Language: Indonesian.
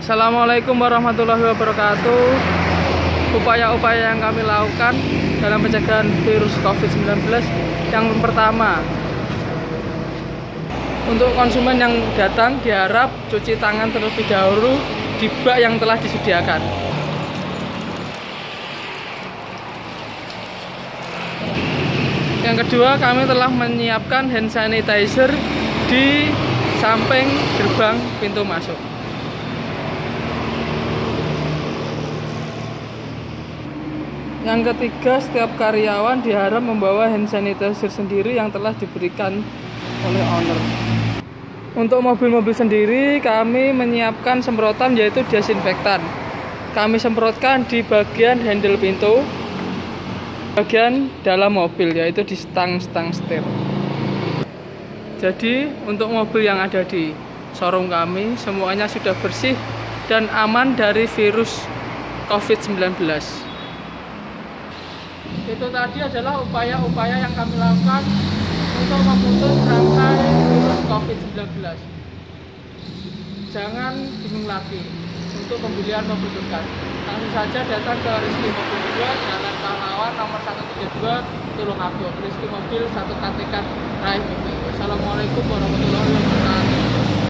Assalamualaikum warahmatullahi wabarakatuh. Upaya-upaya yang kami lakukan dalam pencegahan virus COVID-19. Yang pertama, untuk konsumen yang datang diharap cuci tangan terlebih dahulu di bak yang telah disediakan. Yang kedua, kami telah menyiapkan hand sanitizer di samping gerbang pintu masuk. Yang ketiga, setiap karyawan diharap membawa hand sanitizer sendiri yang telah diberikan oleh owner. Untuk mobil-mobil sendiri, kami menyiapkan semprotan yaitu desinfektan. Kami semprotkan di bagian handle pintu, bagian dalam mobil yaitu di stang-stang setir. Jadi untuk mobil yang ada di showroom kami semuanya sudah bersih dan aman dari virus COVID-19. Itu tadi adalah upaya-upaya yang kami lakukan untuk memutus rantai virus COVID-19. Jangan bingung lagi untuk pembelian mobil bekas. Langsung saja datang ke Rizky Mobil 2, Jalan Pahlawan nomor 132, Tulungagung. Rizky Mobil 1 KTK Raih Mobil. Assalamualaikum warahmatullahi wabarakatuh.